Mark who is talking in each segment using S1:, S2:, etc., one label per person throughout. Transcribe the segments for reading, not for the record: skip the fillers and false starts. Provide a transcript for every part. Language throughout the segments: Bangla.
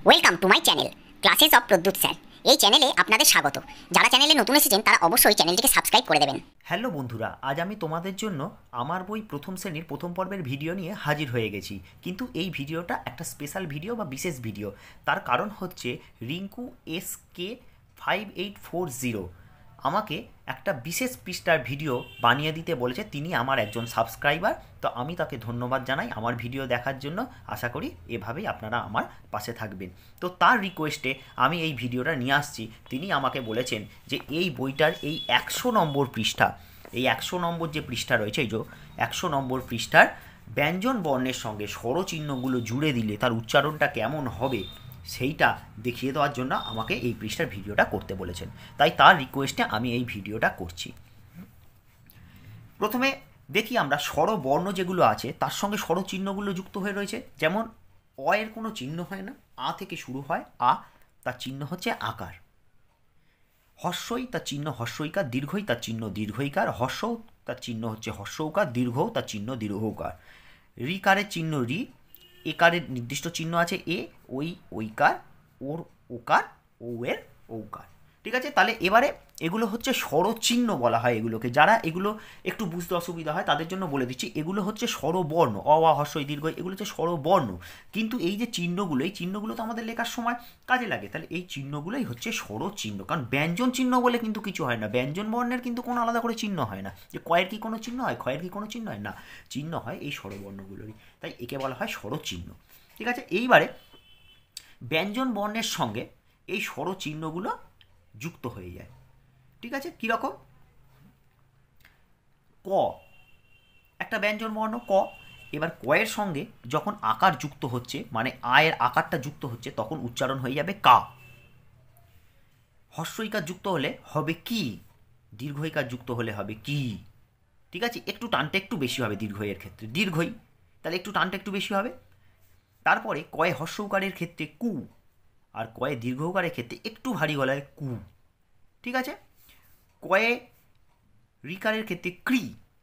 S1: Welcome to my channel classes of Pradyut sir. এই চ্যানেলে আপনাদের স্বাগত। যারা চ্যানেলে নতুন এসেছেন তারা অবশ্যই চ্যানেলটিকে সাবস্ক্রাইব করে দেবেন।
S2: হ্যালো বন্ধুরা, আজ আমি তোমাদের জন্য আমার বই প্রথম শ্রেণীর প্রথম পর্বের ভিডিও নিয়ে হাজির হয়ে গেছি। কিন্তু এই ভিডিওটা একটা স্পেশাল ভিডিও বা বিশেষ ভিডিও। তার কারণ হচ্ছে রিঙ্কু SK5840 আমাকে একটা বিশেষ পৃষ্ঠার ভিডিও বানিয়ে দিতে বলেছে। তিনি আমার একজন সাবস্ক্রাইবার, তো আমি তাকে ধন্যবাদ জানাই আমার ভিডিও দেখার জন্য। আশা করি এভাবেই আপনারা আমার পাশে থাকবেন। তো তার রিকোয়েস্টে আমি এই ভিডিওটা নিয়ে আসছি। তিনি আমাকে বলেছেন যে এই বইটার এই 100 নম্বর পৃষ্ঠা, এই 100 নম্বর যে পৃষ্ঠা রয়েছে, এই যে 100 নম্বর পৃষ্ঠার ব্যঞ্জন বর্ণের সঙ্গে স্বরচিহ্নগুলো জুড়ে দিলে তার উচ্চারণটা কেমন হবে সেইটা দেখিয়ে দেওয়ার জন্য আমাকে এই পৃষ্ঠার ভিডিওটা করতে বলেছেন। তাই তার রিকোয়েস্টে আমি এই ভিডিওটা করছি। প্রথমে দেখি আমরা স্বরবর্ণ যেগুলো আছে তার সঙ্গে স্বরচিহ্নগুলো যুক্ত হয়ে রয়েছে। যেমন অ এর কোনো চিহ্ন হয় না, আ থেকে শুরু হয়, আ তার চিহ্ন হচ্ছে আকার। হর্ষই তার চিহ্ন হর্ষইকার, দীর্ঘই তার চিহ্ন দীর্ঘইকার, হর্ষও তার চিহ্ন হচ্ছে হর্ষৌকার, দীর্ঘও তার চিহ্ন দীর্ঘৌকার। রিকারের চিহ্ন রি, একারের নির্দিষ্ট চিহ্ন আছে এ, ওই ঐকার, ওর ওকার, ও এর ঔকার। ঠিক আছে, তাহলে এবারে এগুলো হচ্ছে স্বরচিহ্ন বলা হয় এগুলোকে। যারা এগুলো একটু বুঝতে অসুবিধা হয় তাদের জন্য বলে দিচ্ছি, এগুলো হচ্ছে স্বরবর্ণ। অ আ হর্ষই দীর্ঘ, এগুলো হচ্ছে স্বরবর্ণ। কিন্তু এই যে চিহ্নগুলো, এই চিহ্নগুলো তো আমাদের লেখার সময় কাজে লাগে। তাহলে এই চিহ্নগুলোই হচ্ছে স্বরচিহ্ন। কারণ ব্যঞ্জন চিহ্ন বলে কিন্তু কিছু হয় না, ব্যঞ্জন বর্ণের কিন্তু কোনো আলাদা করে চিহ্ন হয় না। যে কয়ের কি কোনো চিহ্ন হয়, ক্ষয়ের কি কোনো চিহ্ন হয় না, চিহ্ন হয় এই স্বরবর্ণগুলোরই। তাই একে বলা হয় স্বরচিহ্ন। ঠিক আছে, এইবারে ব্যঞ্জন বর্ণের সঙ্গে এই স্বরচিহ্নগুলো যুক্ত হয়ে যায়। ঠিক আছে, কীরকম? ক একটা ব্যঞ্জন বর্ণ ক। এবার কয়ের সঙ্গে যখন আকার যুক্ত হচ্ছে, মানে আয়ের আকারটা যুক্ত হচ্ছে, তখন উচ্চারণ হয়ে যাবে কা। হর্ষইকার যুক্ত হলে হবে কি, দীর্ঘইকার যুক্ত হলে হবে কি। ঠিক আছে, একটু টানটা একটু বেশি হবে দীর্ঘইয়ের ক্ষেত্রে, দীর্ঘই, তাহলে একটু টানটা একটু বেশি হবে। তারপরে কয়ে হর্ষৌকারের ক্ষেত্রে কু, আর কয়ে দীর্ঘকারের ক্ষেত্রে একটু ভারী গলায় কু। ঠিক আছে, কয়ে রিকারের ক্ষেত্রে ক্রি,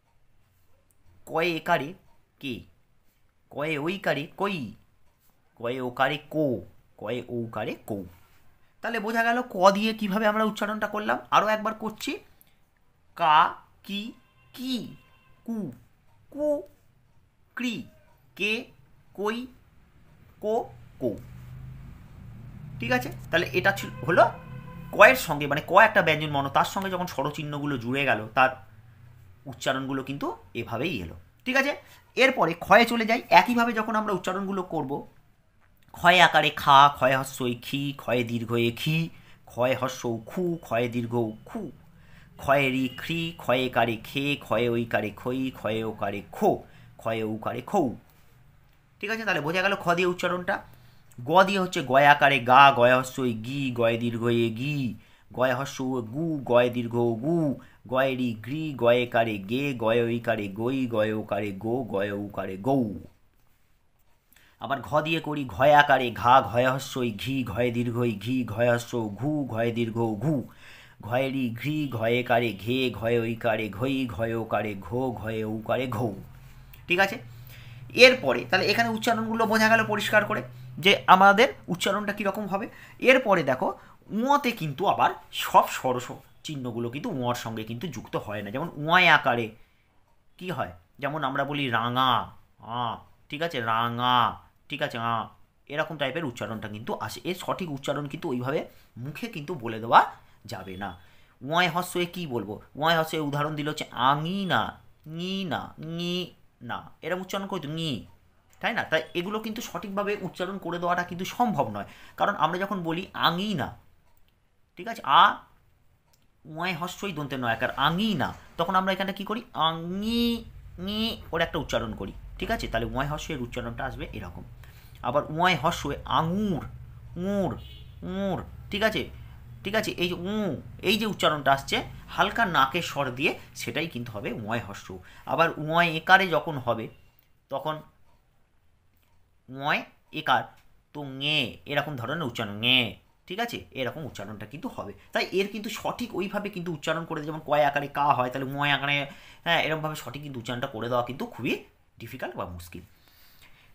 S2: কয়ে একারে কে, কয়ে ওইকারে কই, কয়ে ওকারে কো, কয়ে ঔকারে কৌ। তাহলে বোঝা গেল ক দিয়ে কিভাবে আমরা উচ্চারণটা করলাম। আরও একবার করছি, কা, কি, কি, কু, কু, ক্রি, কে, কই, কো, কৌ। ঠিক আছে, তাহলে এটা হলো কয়ের সঙ্গে, মানে ক একটা ব্যঞ্জন বর্ণ, তার সঙ্গে যখন স্বরচিহ্নগুলো জুড়ে গেল তার উচ্চারণগুলো কিন্তু এভাবেই এলো। ঠিক আছে, এরপরে ক্ষয়ে চলে যাই। একইভাবে যখন আমরা উচ্চারণগুলো করব, ক্ষয়ে আকারে খা, ক্ষয়ে হর্ষই খি, ক্ষয়ে দীর্ঘয়ে খি, ক্ষয়ে হর্ষৌ খু, ক্ষয়ে দীর্ঘ খু, ক্ষয়ে রি খ্রি, ক্ষয়ে কারে খে, ক্ষয়ে ঐকারে খই, ক্ষয়ে ওকারে খো, ক্ষয়ে ঔকারে খৌ। ঠিক আছে, তাহলে বোঝা গেল খ দিয়ে উচ্চারণটা। গ দিয়ে হচ্ছে গয় আকারে গা, গয় হর্ষই গি, গয়ে দীর্ঘয়ে গি, গয় হর্ষ গু, গয়ে দীর্ঘ গু, গয়ে রি গ্রি, গয়ে কারে গে, গয়ে ঐকারে গই, গয়ে ওকারে গো, গয়ে ঔকারে গৌ। আবার ঘ দিয়ে করি ঘয় আকারে ঘা, ঘয় হর্ষই ঘি, ঘয়ে দীর্ঘই ঘি, ঘয় হর্ষ ঘু, ঘয়ে দীর্ঘ ঘু, ঘয়ে রি ঘ্রি, ঘয়ে কারে ঘে, ঘয়ে ঐকারে ঘই, ঘয়ে ওকারে ঘো, ঘয়ে ঔকারে ঘৌ। ঠিক আছে, এরপরে তাহলে এখানে উচ্চারণগুলো বোঝা গেল পরিষ্কার করে যে আমাদের উচ্চারণটা কীরকম হবে। এরপরে দেখো উঁতে কিন্তু আবার সব স্বর চিহ্নগুলো কিন্তু উঁয়ার সঙ্গে কিন্তু যুক্ত হয় না। যেমন উঁয়ায় আকারে কি হয়, যেমন আমরা বলি রাঙা আ, ঠিক আছে, রাঙা, ঠিক আছে, আ, এরকম টাইপের উচ্চারণটা কিন্তু আসে। এর সঠিক উচ্চারণ কিন্তু ওইভাবে মুখে কিন্তু বলে দেওয়া যাবে না। উঁয়ায় হর্ষয়ে কী বলবো, উঁয়ায় হর্ষয়ে উদাহরণ দিল হচ্ছে আঙি না, ঙি না, ঙি না, এরকম উচ্চারণ করতো ঙি, তাই না? তাই এগুলো কিন্তু সঠিকভাবে উচ্চারণ করে দেওয়াটা কিন্তু সম্ভব নয়। কারণ আমরা যখন বলি আঙি না, ঠিক আছে, আ উঁয়ায় হর্ষই দন্তে নয় আকার আঙি না, তখন আমরা এখানে কী করি, আঙি ঙি ওর একটা উচ্চারণ করি। ঠিক আছে, তাহলে উঁয়ায় হর্ষের উচ্চারণটা আসবে এরকম। আবার উঁয়ায় হর্ষয়ে আঙুর, উঁড়, উঁড়, ঠিক আছে, ঠিক আছে, এই যে এই যে উচ্চারণটা আসছে হালকা নাকের স্বর দিয়ে, সেটাই কিন্তু হবে উঁয়ায় হর্ষ। আবার উঁয়ায় একারে যখন হবে তখন উঁয়ায় একার তো ঙে, এরকম ধরনের উচ্চারণ ঙে, ঠিক আছে, এরকম উচ্চারণটা কিন্তু হবে। তাই এর কিন্তু সঠিক ওইভাবে কিন্তু উচ্চারণ করে, যেমন কয় আকারে কা হয় তাহলে উঁয়ায় আকারে, হ্যাঁ, এরকমভাবে সঠিক কিন্তু উচ্চারণটা করে দেওয়া কিন্তু খুবই ডিফিকাল্ট বা মুশকিল।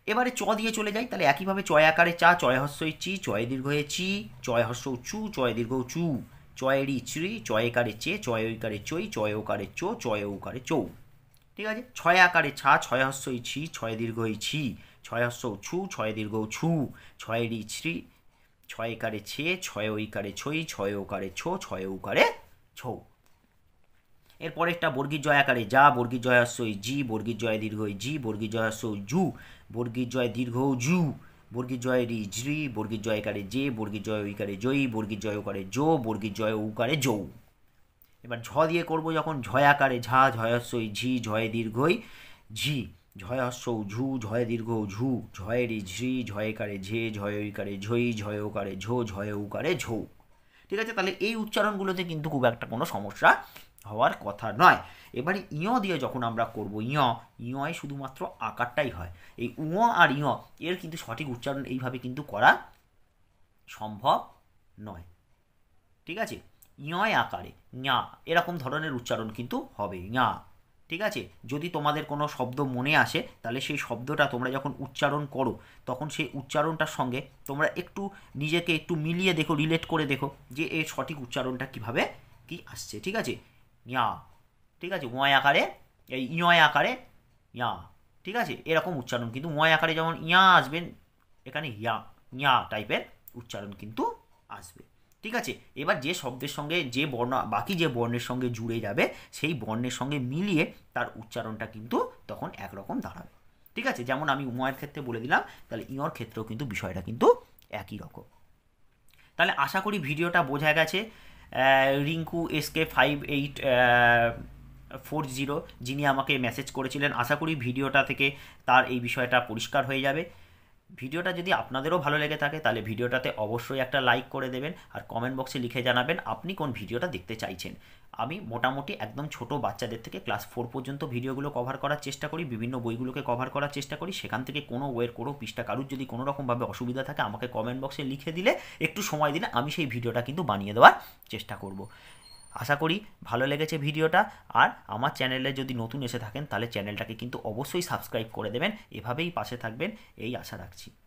S2: এবারে চ দিয়ে চলে যাই, তাহলে একইভাবে চয় আকারে চা, চয় হস্যই চি, চয় দীর্ঘয়ে চি, চয় হস্যৌ চু, চয় দীর্ঘ চু, চয় রি চিরি, চয় একারে চে, চয় ঐকারে চই, চয় ওকারে চো, চয় ঔকারে চৌ। ঠিক আছে, ছয় আকারে ছা, ছয় হস্যই ছি, ছয় দীর্ঘই ছি, ছয় হস্যৌ ছু, ছয় দীর্ঘ ছু, ছয় রি ছি, ছয় একারে ছে, ছয় ঐকারে ছই, ছয় ওকারে ছো, ছয় ঔকারে ছৌ। এরপরে একটা বর্গীর জয় আকারে যা, বর্গীর জয় হস্যই জি, বর্গীর জয় দীর্ঘই জি, বর্গীর জয় হস্য জু, বর্গীর জয় দীর্ঘ জু, বর্গীর জয় রি ঝ্রি, বর্গীর জয় একারে জে, বর্গীর জয় ঐকারে জয়ী, বর্গীর জয় ওকারে জো, বর্গীর জয় ঔকারে যৌ। এবার ঝ দিয়ে করব যখন, ঝয় আকারে ঝা, ঝয় হস্যই ঝি, ঝয় দীর্ঘই ঝি, ঝয় হস্যৌ ঝু, ঝয় দীর্ঘ ঝু, ঝয় রি ঝ্রি, ঝয় একারে ঝে, ঝয় ঐকারে ঝই, ঝয় ওকারে ঝো, ঝয় ঔকারে ঝৌ। ঠিক আছে, তাহলে এই উচ্চারণগুলোতে কিন্তু খুব একটা কোনো সমস্যা হওয়ার কথা নয়। এবারে ইয় দিয়ে যখন আমরা করব, ইয় শুধুমাত্র আকারটাই হয়। এই আর ইয় এর কিন্তু সঠিক উচ্চারণ এইভাবে কিন্তু করা সম্ভব নয়। ঠিক আছে, ইয় আকারে ñা এরকম ধরনের উচ্চারণ কিন্তু হবে ñা। ঠিক আছে, যদি তোমাদের কোনো শব্দ মনে আসে তাহলে সেই শব্দটা তোমরা যখন উচ্চারণ করো তখন সেই উচ্চারণটার সঙ্গে তোমরা একটু নিজেকে একটু মিলিয়ে দেখো, রিলেট করে দেখো যে এর সঠিক উচ্চারণটা কীভাবে কি আসছে। ঠিক আছে, ñা। ঠিক আছে, ওয় আকারে এই ইয় আকারে ñা। ঠিক আছে, এরকম উচ্চারণ কিন্তু ওয় আকারে যেমন ইয়া আসবেন, এখানে ñা টাইপের উচ্চারণ কিন্তু আসবে। ঠিক আছে, এবার যে শব্দের সঙ্গে যে বর্ণ বাকি যে বর্ণের সঙ্গে জুড়ে যাবে সেই বর্ণের সঙ্গে মিলিয়ে তার উচ্চারণটা কিন্তু তখন একরকম দাঁড়াবে। ঠিক আছে, যেমন আমি উময়ের ক্ষেত্রে বলে দিলাম, তাহলে ইয়র ক্ষেত্রেও কিন্তু বিষয়টা কিন্তু একই রকম। তাহলে আশা করি ভিডিওটা বোঝা গেছে। রিঙ্কু SK5840 যিনি আমাকে মেসেজ করেছিলেন, আশা করি ভিডিওটা থেকে তার এই বিষয়টা পরিষ্কার হয়ে যাবে। ভিডিওটা যদি আপনাদেরও ভালো লেগে থাকে তাহলে ভিডিওটাতে অবশ্যই একটা লাইক করে দেবেন, আর কমেন্ট বক্সে লিখে জানাবেন আপনি কোন ভিডিওটা দেখতে চাইছেন। আমি মোটামুটি একদম ছোট বাচ্চাদের থেকে ক্লাস 4 পর্যন্ত ভিডিওগুলো কভার করার চেষ্টা করি, বিভিন্ন বইগুলোকে কভার করার চেষ্টা করি। সেখান থেকে কোনো ওয়ের কোনো পৃষ্ঠা কারুর যদি কোনো রকমভাবে অসুবিধা থাকে আমাকে কমেন্ট বক্সে লিখে দিলে, একটু সময় দিলে আমি সেই ভিডিওটা কিন্তু বানিয়ে দেওয়ার চেষ্টা করব। আশা করি ভালো লেগেছে ভিডিওটা। আর আমার চ্যানেলে যদি নতুন এসে থাকেন তাহলে চ্যানেলটাকে কিন্তু অবশ্যই সাবস্ক্রাইব করে দেবেন, এভাবেই পাশে থাকবেন এই আশা রাখছি।